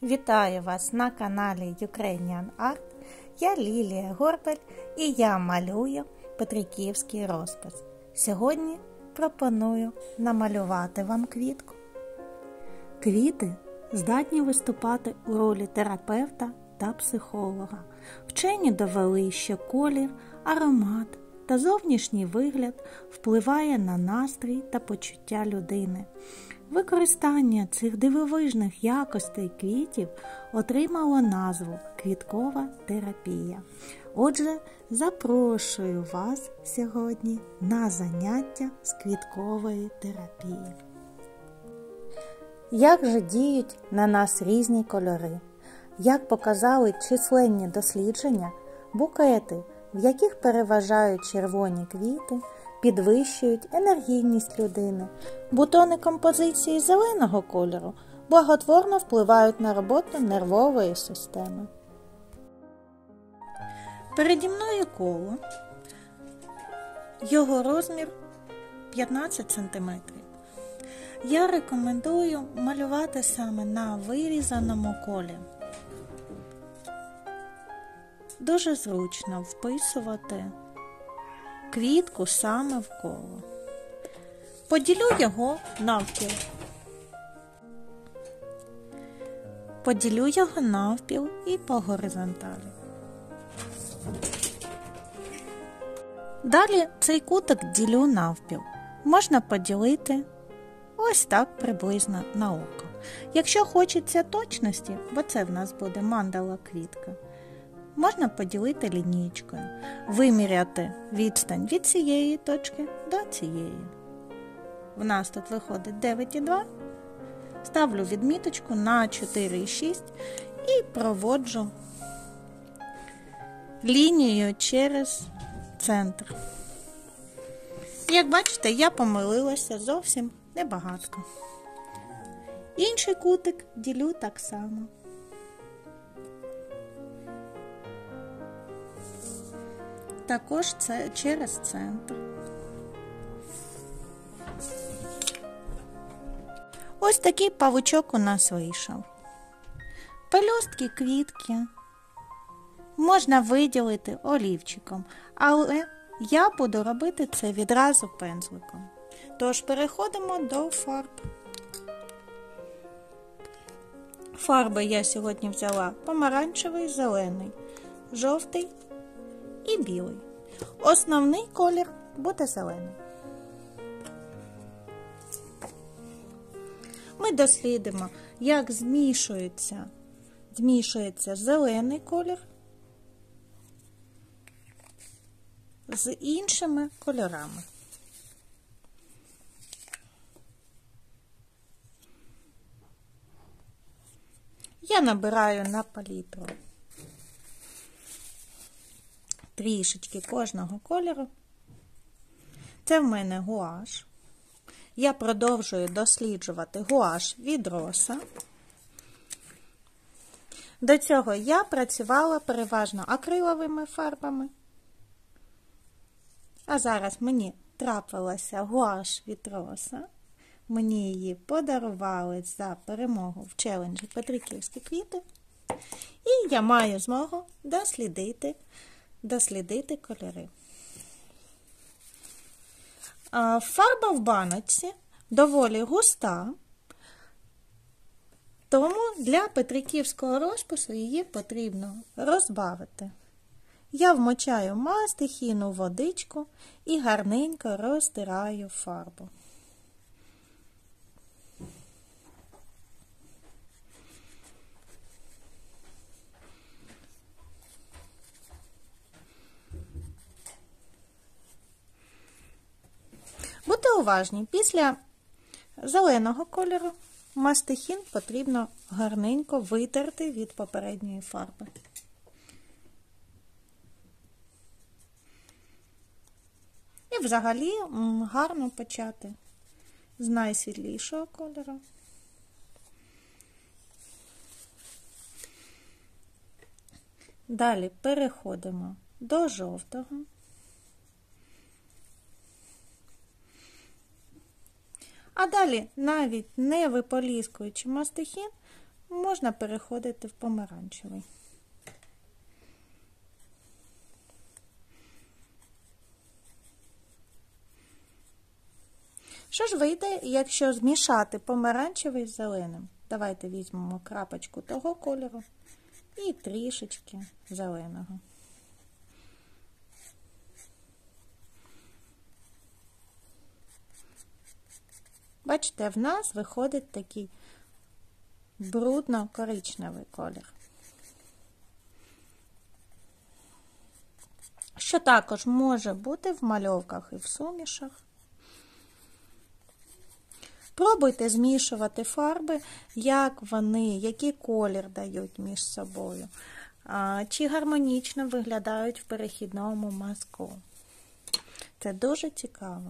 Вітаю вас на каналі Ukrainian Art. Я Лілія Горбель і я малюю петриківський розпис. Сьогодні пропоную намалювати вам квітку. Квіти здатні виступати у ролі терапевта та психолога. Вчені довели, що колір, аромат та зовнішній вигляд впливає на настрій та почуття людини. Використання цих дивовижних якостей квітів отримало назву квіткова терапія. Отже, запрошую вас сьогодні на заняття з квіткової терапії. Як же діють на нас різні кольори? Як показали численні дослідження, букети, в яких переважають червоні квіти, підвищують енергійність людини. Бутони композиції зеленого кольору благотворно впливають на роботу нервової системи. Переді мною коло. Його розмір 15 см. Я рекомендую малювати саме на вирізаному колі. Дуже зручно вписувати квітку саме в коло. Поділю його навпіл. Поділю його навпіл і по горизонталі. Далі цей кутик ділю навпіл. Можна поділити ось так приблизно на око. Якщо хочеться точності, бо це в нас буде мандала квітка, можна поділити лінієчкою, виміряти відстань від цієї точки до цієї. В нас тут виходить 9,2. Ставлю відміточку на 4,6 і проводжу лінією через центр. Як бачите, я помилилася зовсім небагатко. Інший кутик ділю так само. Також це через центр. Ось такий павучок у нас вийшов. Пелюстки, квітки можна виділити олівчиком, але я буду робити це відразу пензликом. Тож переходимо до фарб. Фарби я сьогодні взяла помаранчевий, зелений, жовтий і білий. Основний колір буде зелений. Ми дослідимо, як змішується зелений колір з іншими кольорами. Я набираю на палітру трішечки кожного кольору. Це в мене гуаш. Я продовжую досліджувати гуаш від Роса. До цього я працювала переважно акриловими фарбами. А зараз мені трапилася гуаш від Роса. Мені її подарували за перемогу в челенджі Петриківські квіти. І я маю змогу дослідити кольори. Фарба в баночці доволі густа, тому для петриківського розпису її потрібно розбавити. Я вмочаю мастихіну водичку і гарненько розтираю фарбу. Будьте уважні, після зеленого кольору мастихін потрібно гарненько витерти від попередньої фарби. І взагалі гарно почати з найсвітлішого кольору. Далі переходимо до жовтого. А далі, навіть не виполіскуючи мастихін, можна переходити в помаранчевий. Що ж вийде, якщо змішати помаранчевий з зеленим? Давайте візьмемо крапочку того кольору і трішечки зеленого. Бачите, в нас виходить такий брудно-коричневий колір. Що також може бути в мальовках і в сумішах. Пробуйте змішувати фарби, як вони, який колір дають між собою, чи гармонічно виглядають в перехідному мазку. Це дуже цікаво.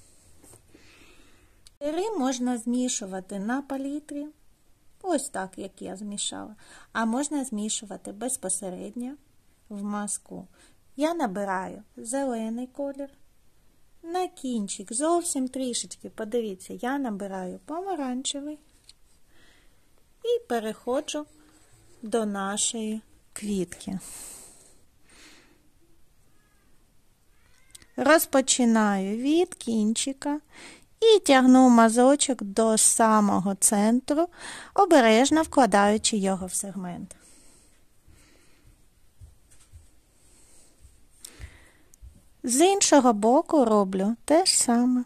Кольори можна змішувати на палітрі, ось так, як я змішала, а можна змішувати безпосередньо в мазку. Я набираю зелений колір. На кінчик, зовсім трішечки, подивіться, я набираю помаранчевий і переходжу до нашої квітки. Розпочинаю від кінчика і тягну мазочок до самого центру, обережно вкладаючи його в сегмент. З іншого боку роблю те ж саме.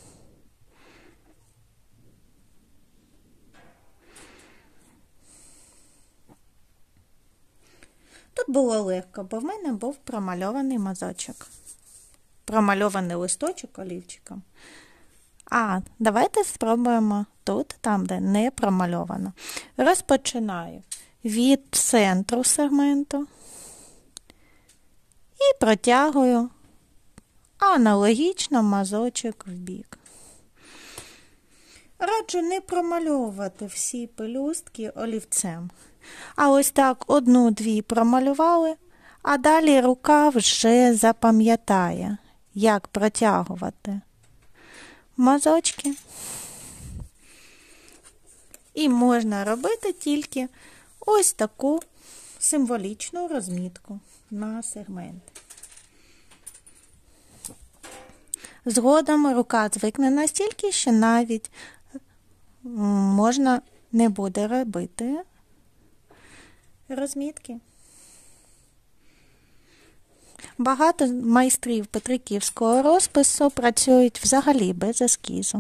Тут було легко, бо в мене був промальований мазочок. Промальований листочок олівчиком. Давайте спробуємо тут, там, де не промальовано. Розпочинаю від центру сегменту і протягую аналогічно мазочок в бік. Раджу не промальовувати всі пелюстки олівцем. А ось так одну-дві промалювали, а далі рука вже запам'ятає, як протягувати мазочки. І можна робити тільки ось таку символічну розмітку на сегмент. Згодом рука звикне настільки, що навіть можна не буде робити розмітки. Багато майстрів петриківського розпису працюють взагалі без ескізу.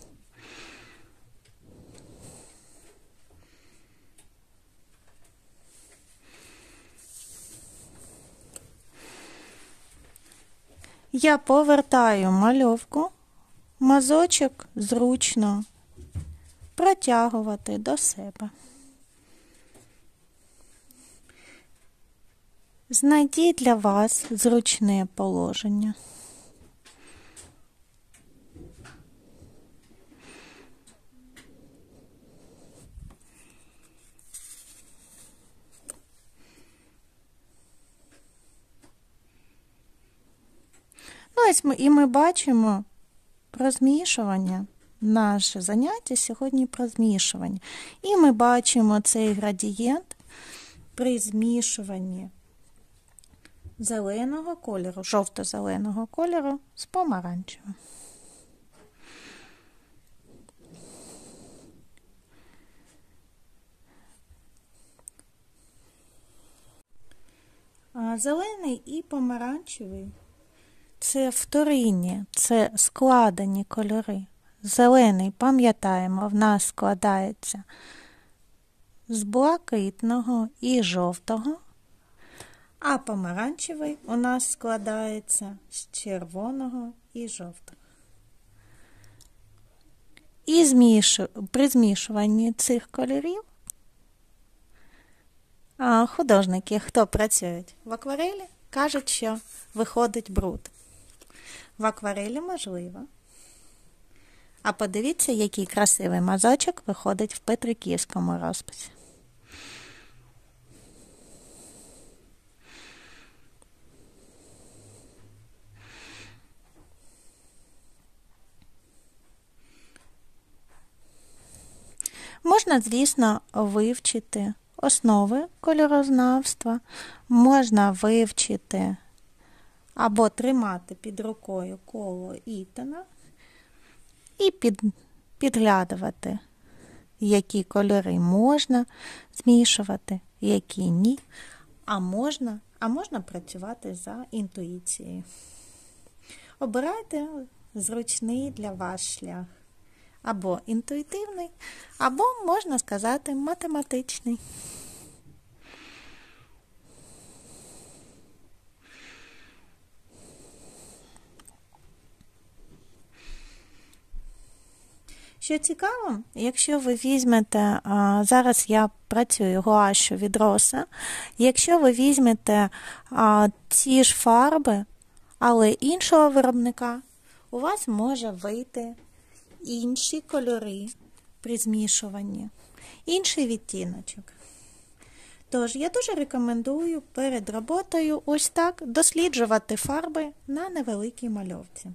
Я повертаю мальовку, мазочок зручно протягувати до себе. Знайдіть для вас зручне положення. Ось ми бачимо про змішування. Наше заняття сьогодні про змішування. І ми бачимо цей градієнт при змішуванні зеленого кольору, жовто-зеленого кольору з помаранчевим. Зелений і помаранчевий – це вторинні, це складені кольори. Зелений, пам'ятаємо, в нас складається з блакитного і жовтого, а помаранчевий у нас складається з червоного і жовтого. І при змішуванні цих кольорів художники, хто працюють в акварелі, кажуть, що виходить бруд. В акварелі можливо. А подивіться, який красивий мазочок виходить в петриківському розписі. Можна, звісно, вивчити основи кольорознавства, можна вивчити або тримати під рукою коло Ітана і підглядувати, які кольори можна змішувати, які ні, а можна працювати за інтуїцією. Обирайте зручний для вас шлях. Або інтуїтивний, або, можна сказати, математичний. Що цікаво, якщо ви візьмете, зараз я працюю гуашю від Роса, якщо ви візьмете ці ж фарби, але іншого виробника, у вас може вийти інші кольори при змішуванні, інший відтіночок. Тож, я дуже рекомендую перед роботою ось так досліджувати фарби на невеликій мальовці.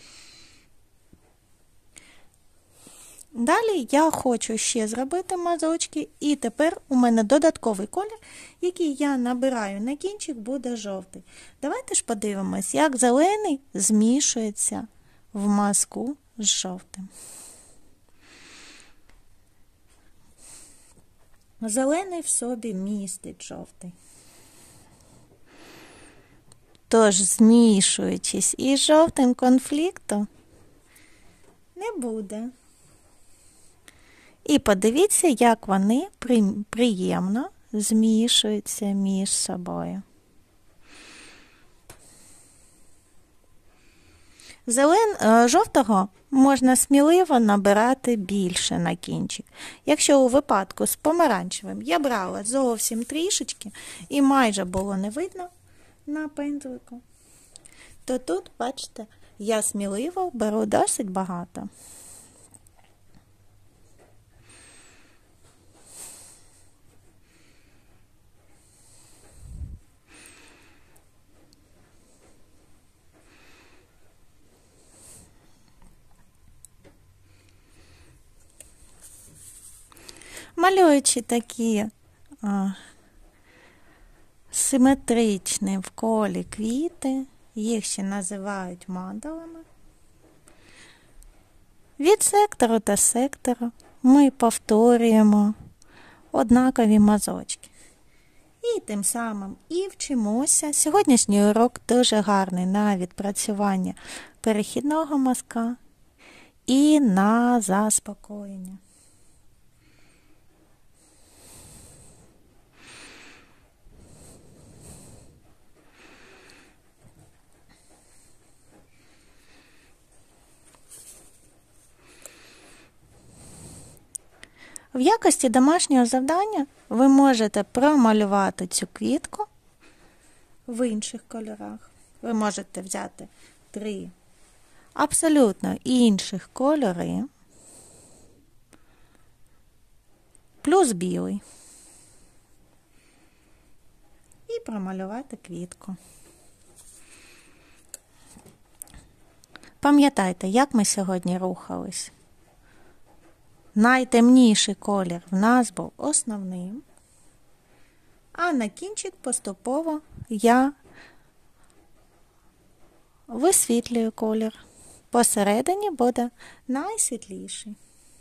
Далі я хочу ще зробити мазочки, і тепер у мене додатковий колір, який я набираю на кінчик, буде жовтий. Давайте ж подивимось, як зелений змішується в мазку з жовтим. Зелений в собі містить жовтий. Тож, змішуючись із жовтим, конфлікту не буде. І подивіться, як вони приємно змішуються між собою. Жовтого можна сміливо набирати більше на кінчик. Якщо у випадку з помаранчевим я брала зовсім трішечки і майже було не видно на пензлику, то тут, бачите, я сміливо беру досить багато. Малюючи такі симетричні в колі квіти, їх ще називають мандалами, від сектору до сектору ми повторюємо однакові мазочки. І тим самим і вчимося. Сьогоднішній урок дуже гарний на відпрацювання перехідного мазка і на заспокоєння. В якості домашнього завдання ви можете промалювати цю квітку в інших кольорах. Ви можете взяти 3 абсолютно інших кольори плюс білий і промалювати квітку. Пам'ятайте, як ми сьогодні рухались. Найтемніший колір в нас був основним, а на кінчик поступово я висвітлюю колір. Посередині буде найсвітліший.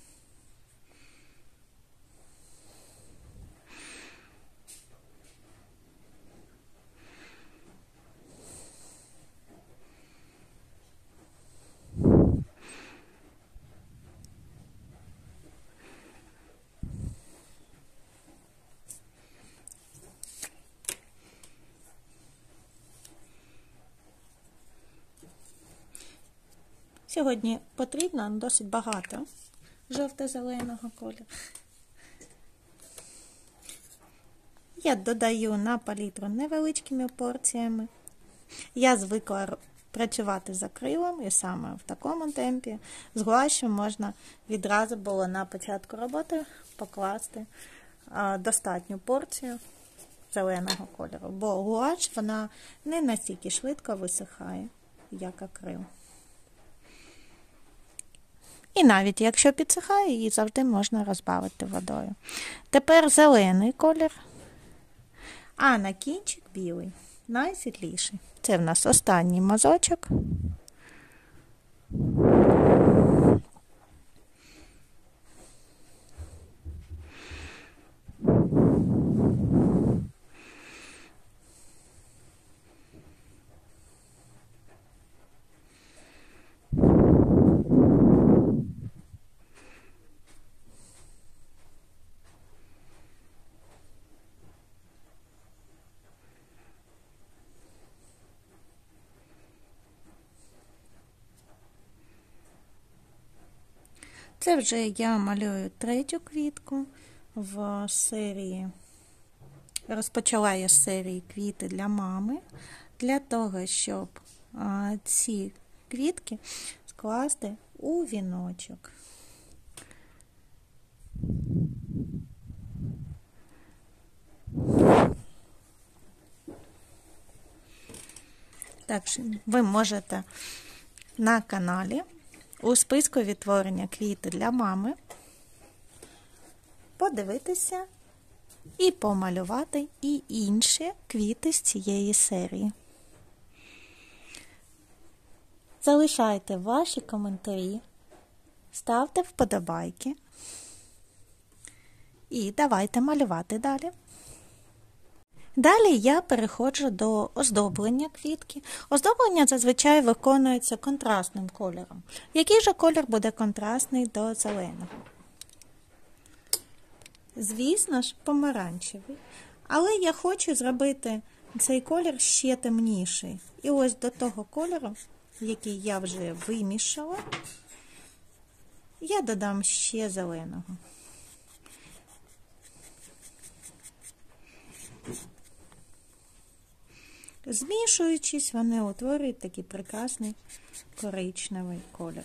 Сьогодні потрібно досить багато жовто-зеленого кольору. Я додаю на палітру невеличкими порціями. Я звикла працювати з акрилом і саме в такому темпі. З гуашю можна відразу було на початку роботи покласти достатню порцію зеленого кольору, бо гуаш вона не настільки швидко висихає, як акрил. І навіть якщо підсихає, її завжди можна розбавити водою. Тепер зелений колір, а на кінчик білий, найсвітліший. Це в нас останній мазочок. Це вже я малюю третю квітку в серії. Розпочала я з серії квіти для мами, для того, щоб ці квітки скласти у віночок. Так, ви можете на каналі у списку відтворення квіти для мами подивитися і помалювати і інші квіти з цієї серії. Залишайте ваші коментарі, ставте вподобайки і давайте малювати далі. Далі я переходжу до оздоблення квітки. Оздоблення зазвичай виконується контрастним кольором. Який же колір буде контрастний до зеленого? Звісно ж, помаранчевий. Але я хочу зробити цей колір ще темніший. І ось до того кольору, який я вже вимішала, я додам ще зеленого. Змішуючись, вони утворюють такий прекрасний коричневий колір.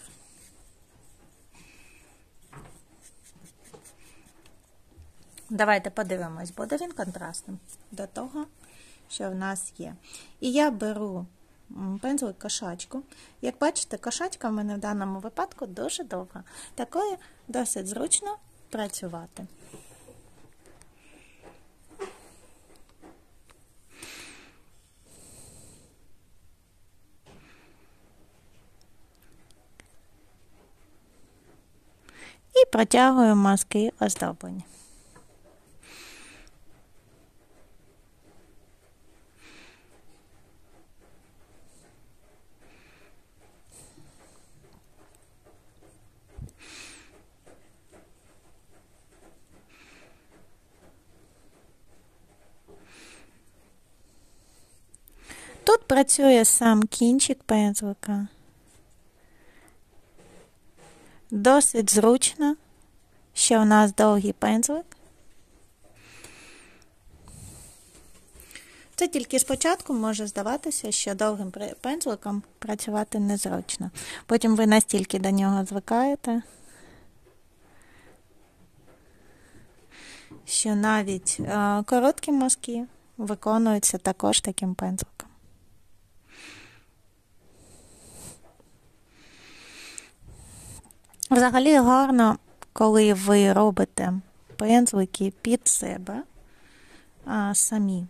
Давайте подивимось, буде він контрастним до того, що в нас є. І я беру пензлик кошачку. Як бачите, кошачка в мене в даному випадку дуже довга. Такою досить зручно працювати. І протягую мазки оздоблення. Тут працює сам кінчик пензлика. Досить зручно, що в нас довгий пензлик. Це тільки спочатку може здаватися, що довгим пензликом працювати незручно. Потім ви настільки до нього звикаєте, що навіть короткі мазки виконуються також таким пензликом. Взагалі гарно, коли ви робите пензлики під себе самі,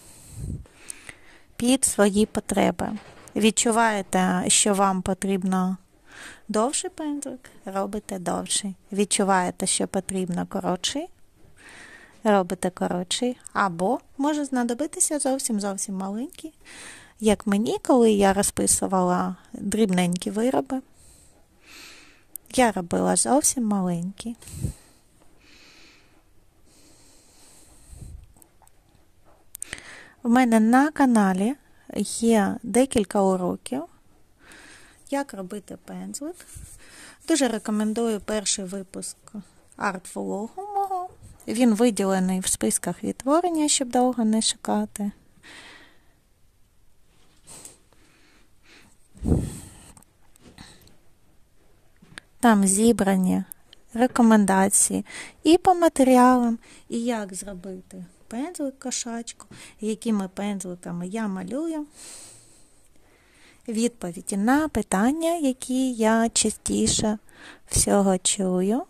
під свої потреби. Відчуваєте, що вам потрібно довший пензлик, робите довший. Відчуваєте, що потрібно коротший, робите коротший. Або може знадобитися зовсім маленький, як мені, коли я розписувала дрібненькі вироби. Я робила зовсім маленький. У мене на каналі є декілька уроків, як робити пензлик. Дуже рекомендую перший випуск арт-влогу мого. Він виділений в списках відтворення, щоб довго не шукати. Там зібрані рекомендації і по матеріалам, і як зробити пензлик кошачку, якими пензликами я малюю. відповіді на питання, які я частіше всього чую.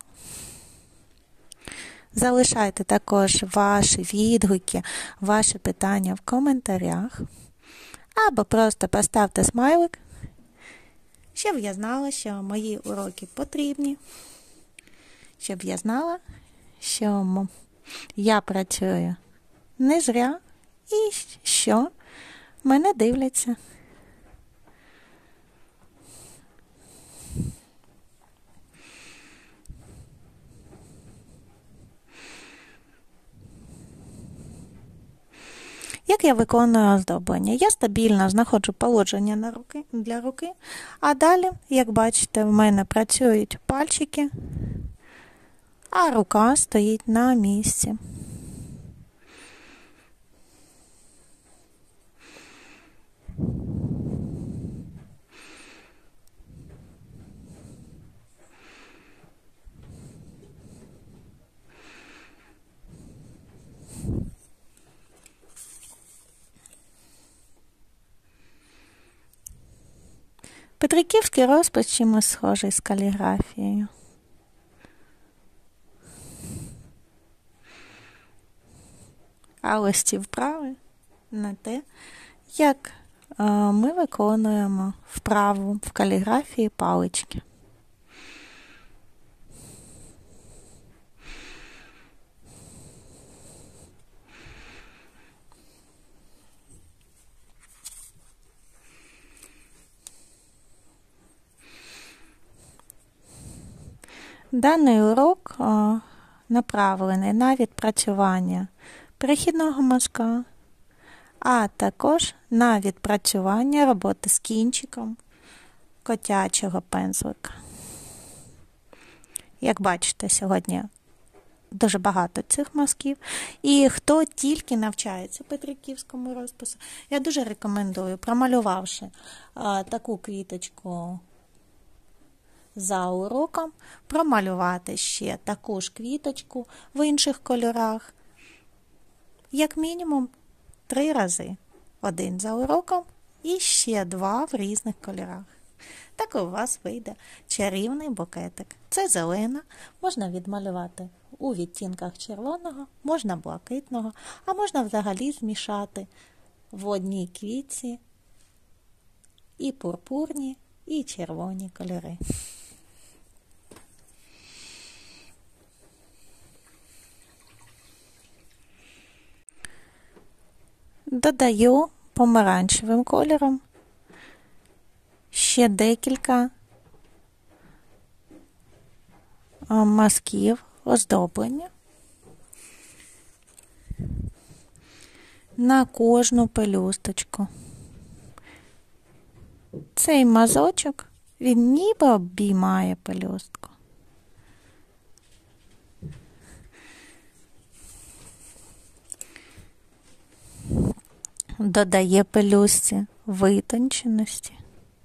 Залишайте також ваші відгуки, ваші питання в коментарях. Або просто поставте смайлик, щоб я знала, що мої уроки потрібні. Щоб я знала, що я працюю не зря і що мене дивляться. Як я виконую оздоблення? Я стабільно знаходжу положення для руки, а далі, як бачите, в мене працюють пальчики, а рука стоїть на місці. Петриківський розпис чимось схожий з каліграфією. А ось ці вправи на те, як ми виконуємо вправу в каліграфії палички. Даний урок направлений на відпрацювання перехідного мазка, а також на відпрацювання роботи з кінчиком котячого пензлика. Як бачите, сьогодні дуже багато цих мазків. І хто тільки навчається петриківському розпису, я дуже рекомендую, промалювавши таку квіточку за уроком, промалювати ще таку ж квіточку в інших кольорах, як мінімум 3 рази. 1 за уроком і ще 2 в різних кольорах. Так у вас вийде чарівний букетик. Це зелена, можна відмалювати у відтінках червоного, можна блакитного, а можна взагалі змішати в одній квітці і пурпурні, і червоні кольори. Додаю помаранчевим кольором ще декілька мазків оздоблення на кожну пелюсточку. Цей мазочок, він ніби обіймає пелюстку. Додає пелюстці витонченості.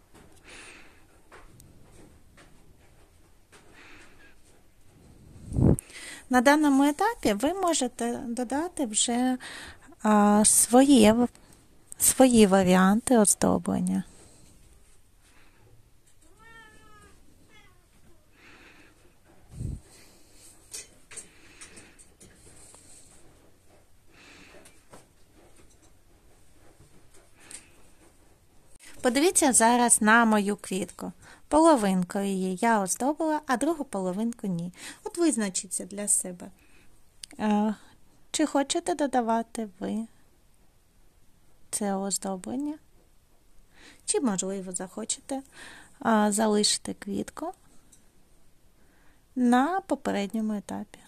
На даному етапі ви можете додати вже свої варіанти оздоблення. Подивіться зараз на мою квітку. Половинку її я оздобила, а другу половинку ні. От визначіться для себе, чи хочете додавати ви це оздоблення, чи, можливо, захочете залишити квітку на попередньому етапі.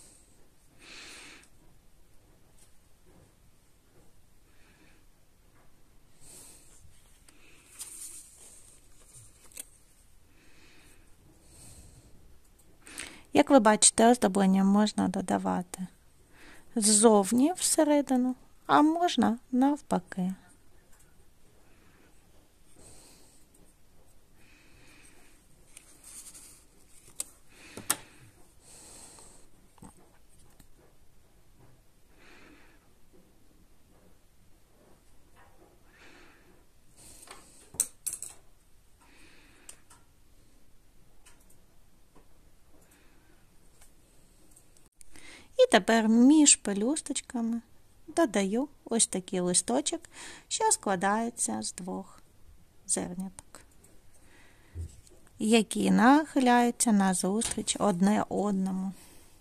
Як ви бачите, оздоблення можна додавати ззовні всередину, а можна навпаки. тепер між пелюсточками додаю ось такий листочок, що складається з двох зерняток, які нахиляються назустріч одне одному.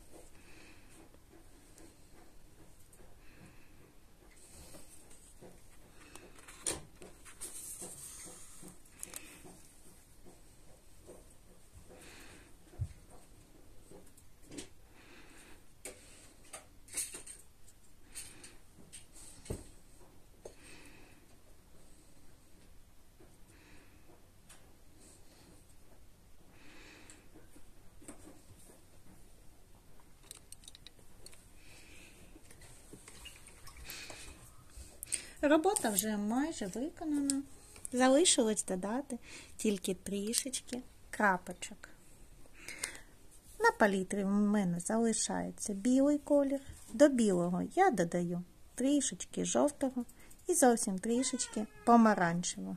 Робота вже майже виконана. Залишилось додати тільки трішечки крапочок. На палітрі в мене залишається білий колір. До білого я додаю трішечки жовтого і зовсім трішечки помаранчевого.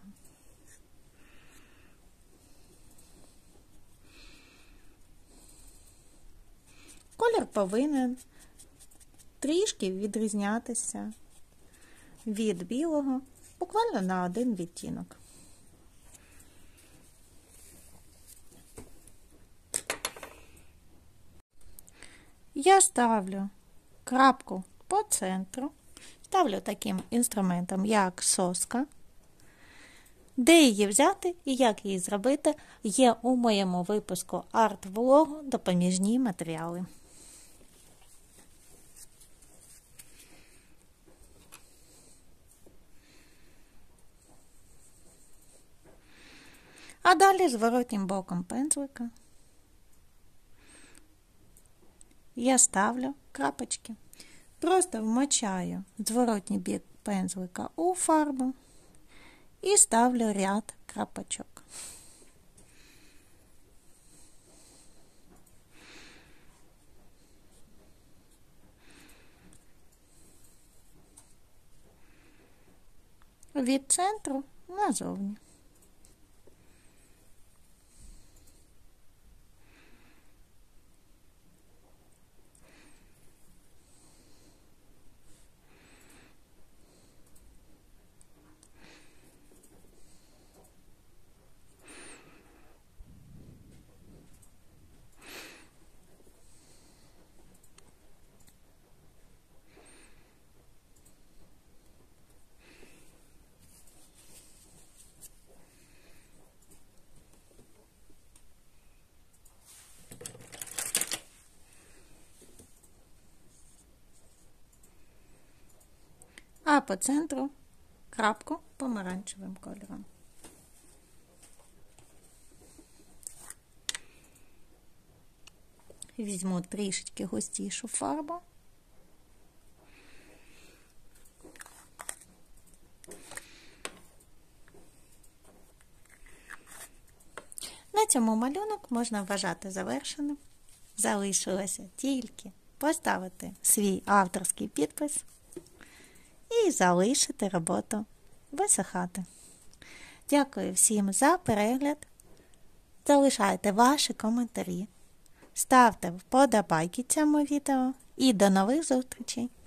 Колір повинен трішки відрізнятися від білого, буквально на один відтінок. Я ставлю крапку по центру, ставлю таким інструментом, як соска. Де її взяти і як її зробити, є у моєму випуску арт-влогу «Допоміжні матеріали». А далі зворотнім боком пензлика я ставлю крапочки. Просто вмочаю зворотній бік пензлика у фарбу і ставлю ряд крапочок. Від центру назовні. А по центру крапку помаранчевим кольором. Візьму трішечки густішу фарбу. На цьому малюнок можна вважати завершеним. Залишилося тільки поставити свій авторський підпис і залишити роботу висихати. Дякую всім за перегляд. Залишайте ваші коментарі. Ставте вподобайки цьому відео і до нових зустрічей!